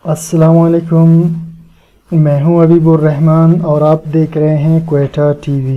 अस्सलाम वालेकुम, मैं हूं अबीबुर रहमान और आप देख रहे हैं क्वेटा टीवी।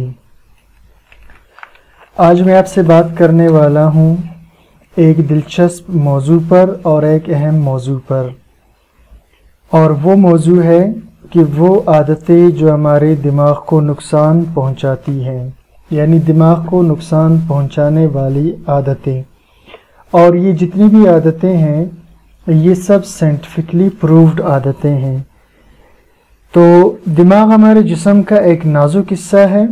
आज मैं आपसे बात करने वाला हूं एक दिलचस्प मौजू पर और एक अहम मौजू पर, और वो मौजू है कि वो आदतें जो हमारे दिमाग को नुकसान पहुंचाती हैं, यानी दिमाग को नुकसान पहुंचाने वाली आदतें। और ये जितनी भी आदतें हैं ये सब साइंटिफिकली प्रूव्ड आदतें हैं। तो दिमाग हमारे जिस्म का एक नाजुक हिस्सा है।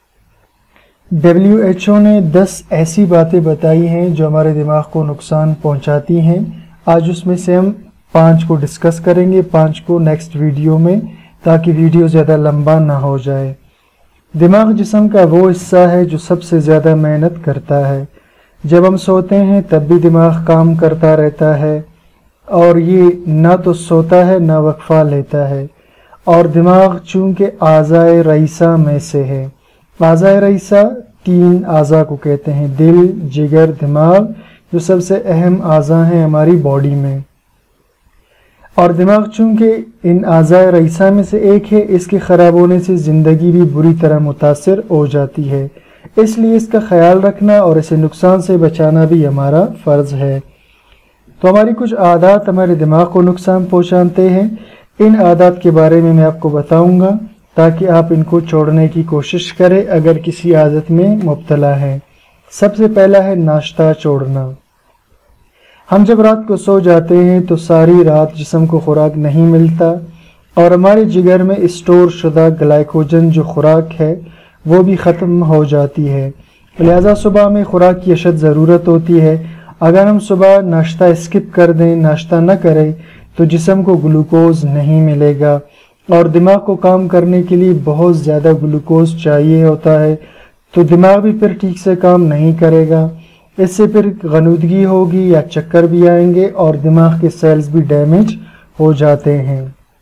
WHO ने 10 ऐसी बातें बताई हैं जो हमारे दिमाग को नुकसान पहुंचाती हैं। आज उसमें से हम 5 को डिस्कस करेंगे, 5 को नेक्स्ट वीडियो में, ताकि वीडियो ज़्यादा लंबा ना हो जाए। दिमाग जिस्म का वो हिस्सा है जो सबसे ज़्यादा मेहनत करता है। जब हम सोते हैं तब भी दिमाग काम करता रहता है, और ये ना तो सोता है ना वक्फा लेता है। और दिमाग चूँकि आज़ाए रईसा में से है, आज़ाए रईसा 3 आज़ा को कहते हैं, दिल, जिगर, दिमाग, जो सबसे अहम आज़ा हैं हमारी बॉडी में। और दिमाग चूँकि इन आज़ाए रईसा में से एक है, इसके ख़राब होने से ज़िंदगी भी बुरी तरह मुतासिर हो जाती है। इसलिए इसका ख्याल रखना और इसे नुकसान से बचाना भी हमारा फ़र्ज़ है। तो हमारी कुछ आदत हमारे दिमाग को नुकसान पहुंचाते हैं। इन आदत के बारे में मैं आपको बताऊंगा ताकि आप इनको छोड़ने की कोशिश करें अगर किसी आदत में मुब्तला है। सबसे पहला है नाश्ता छोड़ना। हम जब रात को सो जाते हैं तो सारी रात जिस्म को खुराक नहीं मिलता, और हमारे जिगर में स्टोर शुदा ग्लाइकोजन जो खुराक है वो भी ख़त्म हो जाती है। लिहाजा सुबह में खुराक की अशद ज़रूरत होती है। अगर हम सुबह नाश्ता स्किप कर दें, नाश्ता न करें, तो जिस्म को ग्लूकोज नहीं मिलेगा, और दिमाग को काम करने के लिए बहुत ज़्यादा ग्लूकोज चाहिए होता है, तो दिमाग भी फिर ठीक से काम नहीं करेगा। इससे फिर गनुदगी होगी या चक्कर भी आएंगे और दिमाग के सेल्स भी डैमेज हो जाते हैं।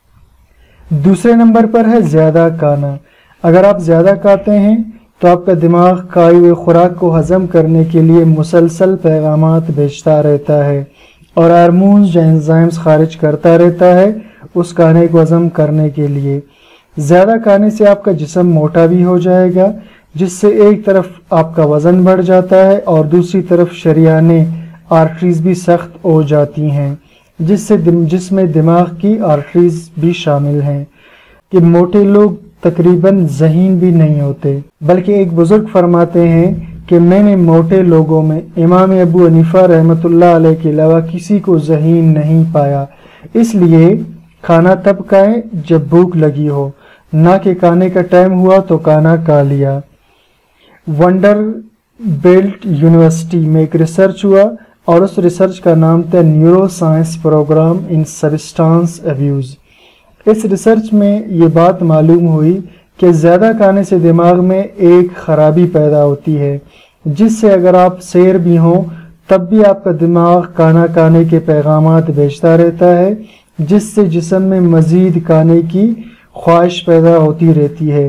दूसरे नंबर पर है ज़्यादा खाना। अगर आप ज़्यादा खाते हैं तो आपका दिमाग खाए हुए खुराक को हज़म करने के लिए मुसलसल पैगामात भेजता रहता है, और हार्मोन्स या एंजाइम्स खारिज करता रहता है उस खाने को हज़म करने के लिए। ज़्यादा खाने से आपका जिस्म मोटा भी हो जाएगा, जिससे एक तरफ आपका वज़न बढ़ जाता है और दूसरी तरफ शरियाने आर्टरीज भी सख्त हो जाती हैं, जिसमें दिमाग की आर्टरीज भी शामिल हैं। कि मोटे लोग तकरीबन ज़हीन भी नहीं होते, बल्कि एक बुजुर्ग फरमाते हैं कि मैंने मोटे लोगों में इमाम अबू हनीफा रहमतुल्लाह अलैह के अलावा किसी को ज़हीन नहीं पाया। इसलिए खाना तब खाएं जब भूख लगी हो, ना कि खाने का टाइम हुआ तो खाना खा लिया। वंडर बेल्ट यूनिवर्सिटी में एक रिसर्च हुआ, और उस रिसर्च का नाम था neuroscience program in substance abuse. इस रिसर्च में ये बात मालूम हुई कि ज़्यादा खाने से दिमाग में एक ख़राबी पैदा होती है, जिससे अगर आप सैर भी हों तब भी आपका दिमाग खाना खाने के पैगामात भेजता रहता है, जिससे जिस्म में मज़ीद खाने की ख्वाहिश पैदा होती रहती है,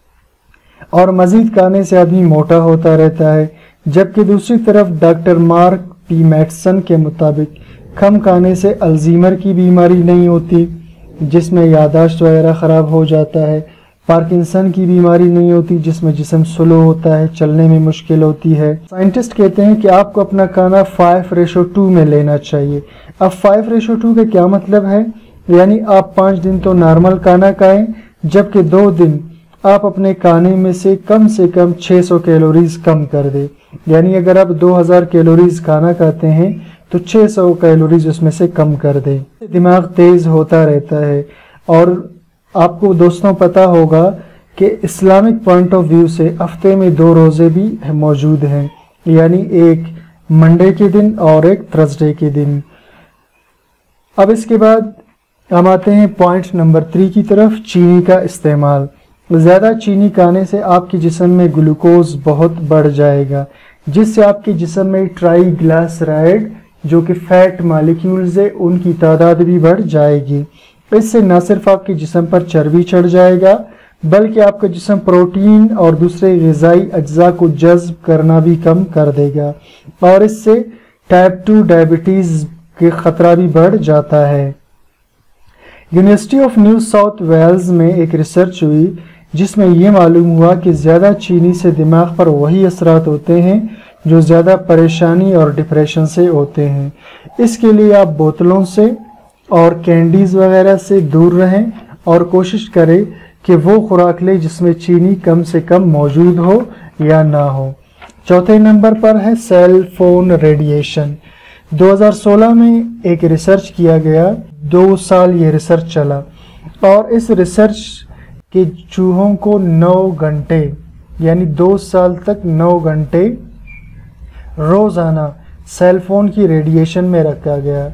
और मज़ीद खाने से आदमी मोटा होता रहता है। जबकि दूसरी तरफ डॉक्टर मार्क पी मैटसन के मुताबिक कम खाने से अल्ज़ीमर की बीमारी नहीं होती, जिसमें यादाश्त वगैरह ख़राब हो जाता है। पार्किंसन की बीमारी नहीं होती, जिसमें जिस्म स्लो होता है, चलने में मुश्किल होती है। साइंटिस्ट कहते हैं कि आपको अपना खाना 5:2 में लेना चाहिए। अब 5:2 का क्या मतलब है? यानी आप 5 दिन तो नॉर्मल खाना खाएं, जबकि 2 दिन आप अपने खाने में से कम 600 कैलोरीज कम कर दें। यानी अगर आप 2000 कैलोरीज खाना खाते हैं तो 600 कैलोरीज उसमें से कम कर दें। दिमाग तेज़ होता रहता है। और आपको दोस्तों पता होगा कि इस्लामिक पॉइंट ऑफ व्यू से हफ्ते में 2 रोज़े भी मौजूद हैं, यानी एक मंडे के दिन और एक थर्सडे के दिन। अब इसके बाद हम आते हैं पॉइंट नंबर 3 की तरफ, चीनी का इस्तेमाल। ज़्यादा चीनी खाने से आपके जिस्म में ग्लूकोज बहुत बढ़ जाएगा, जिससे आपके जिस्म में ट्राइग्लिसराइड जो कि फैट मालिक्यूल्स है उनकी तादाद भी बढ़ जाएगी। इससे न सिर्फ आपके जिस्म पर चर्बी चढ़ जाएगा, बल्कि आपका जिस्म प्रोटीन और दूसरे ग़िज़ाई अज्जा को जज़्ब करना भी कम कर देगा, और इससे टाइप 2 डायबिटीज़ के ख़तरा भी बढ़ जाता है। University of New South Wales में एक रिसर्च हुई जिसमें ये मालूम हुआ कि ज़्यादा चीनी से दिमाग पर वही असरात होते हैं जो ज़्यादा परेशानी और डिप्रेशन से होते हैं। इसके लिए आप बोतलों से और कैंडीज़ वगैरह से दूर रहें और कोशिश करें कि वो खुराक लें जिसमें चीनी कम से कम मौजूद हो या ना हो। चौथे नंबर पर है सेल फोन रेडिएशन। 2016 में एक रिसर्च किया गया, 2 साल ये रिसर्च चला और इस रिसर्च के चूहों को 9 घंटे यानी 2 साल तक 9 घंटे रोज़ाना सेल फोन की रेडिएशन में रखा गया।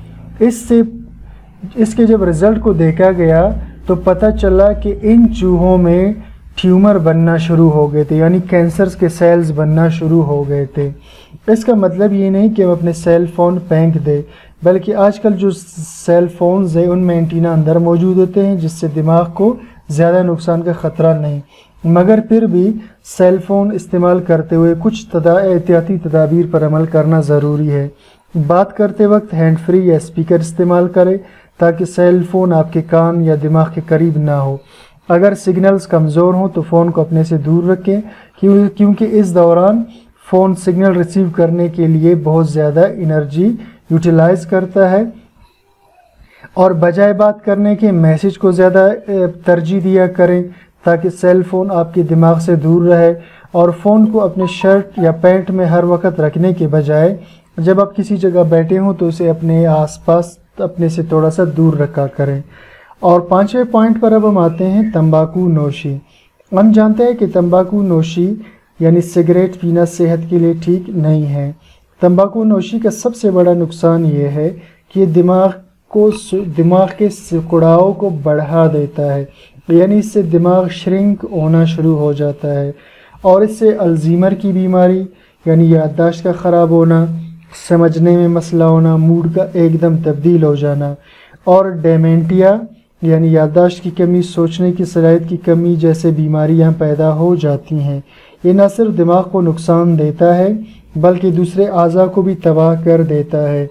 इसके जब रिज़ल्ट को देखा गया तो पता चला कि इन चूहों में ट्यूमर बनना शुरू हो गए थे, यानी कैंसर्स के सेल्स बनना शुरू हो गए थे। इसका मतलब ये नहीं कि हम अपने सेल फ़ोन फेंक दें, बल्कि आजकल जो सेल फ़ोन्स है उनमें एंटीना अंदर मौजूद होते हैं जिससे दिमाग को ज़्यादा नुकसान का ख़तरा नहीं, मगर फिर भी सेल फ़ोन इस्तेमाल करते हुए कुछ एहतियाती तदाबीर पर अमल करना ज़रूरी है। बात करते वक्त हैंड फ्री या स्पीकर इस्तेमाल करें ताकि सेल फ़ोन आपके कान या दिमाग के करीब ना हो। अगर सिग्नल्स कमज़ोर हों तो फ़ोन को अपने से दूर रखें क्योंकि इस दौरान फ़ोन सिग्नल रिसीव करने के लिए बहुत ज़्यादा एनर्जी यूटिलाइज़ करता है और बजाय बात करने के मैसेज को ज़्यादा तरजीह दिया करें ताकि सेल फ़ोन आपके दिमाग से दूर रहे। और फ़ोन को अपने शर्ट या पैंट में हर वक्त रखने के बजाय जब आप किसी जगह बैठे हों तो उसे अपने आसपास अपने से थोड़ा सा दूर रखा करें। और 5वें पॉइंट पर अब हम आते हैं तंबाकू नोशी। हम जानते हैं कि तंबाकू नोशी यानी सिगरेट पीना सेहत के लिए ठीक नहीं है। तंबाकू नोशी का सबसे बड़ा नुकसान ये है कि दिमाग के सिकुड़ाव को बढ़ा देता है, यानी इससे दिमाग श्रिंक होना शुरू हो जाता है और इससे अल्जीमर की बीमारी यानी याददाश्त का ख़राब होना, समझने में मसला होना, मूड का एकदम तब्दील हो जाना और डेमेंटिया यानी याददाश्त की कमी, सोचने की सलाहियत की कमी जैसे बीमारियां पैदा हो जाती हैं। ये न सिर्फ दिमाग को नुकसान देता है बल्कि दूसरे आज़ा को भी तबाह कर देता है।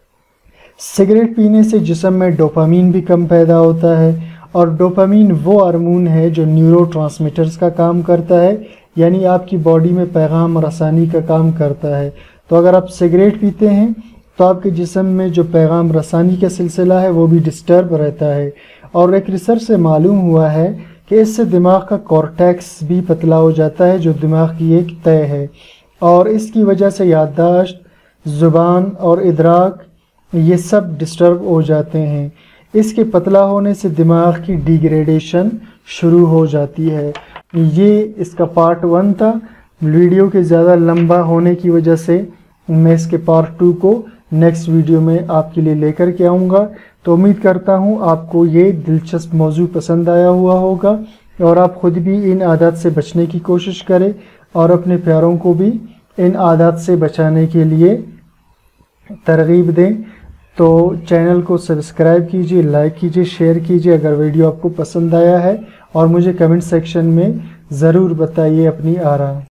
सिगरेट पीने से जिस्म में डोपामीन भी कम पैदा होता है और डोपामीन वो हार्मोन है जो न्यूरोट्रांसमीटर्स का काम करता है, यानी आपकी बॉडी में पैगाम रसानी का काम करता है। तो अगर आप सिगरेट पीते हैं तो आपके जिस्म में जो पैगाम रसानी का सिलसिला है वो भी डिस्टर्ब रहता है। और एक रिसर्च से मालूम हुआ है कि इससे दिमाग का कॉर्टेक्स भी पतला हो जाता है जो दिमाग की एक तय है और इसकी वजह से याददाश्त, ज़ुबान और इदराक ये सब डिस्टर्ब हो जाते हैं। इसके पतला होने से दिमाग की डिग्रेडेशन शुरू हो जाती है। ये इसका पार्ट 1 था। वीडियो के ज़्यादा लंबा होने की वजह से मैं इसके पार्ट 2 को नेक्स्ट वीडियो में आपके लिए लेकर के आऊँगा। तो उम्मीद करता हूँ आपको ये दिलचस्प मौजू पसंद आया हुआ होगा और आप ख़ुद भी इन आदत से बचने की कोशिश करें और अपने प्यारों को भी इन आदत से बचाने के लिए तरगीब दें। तो चैनल को सब्सक्राइब कीजिए, लाइक कीजिए, शेयर कीजिए अगर वीडियो आपको पसंद आया है और मुझे कमेंट सेक्शन में ज़रूर बताइए अपनी आरा।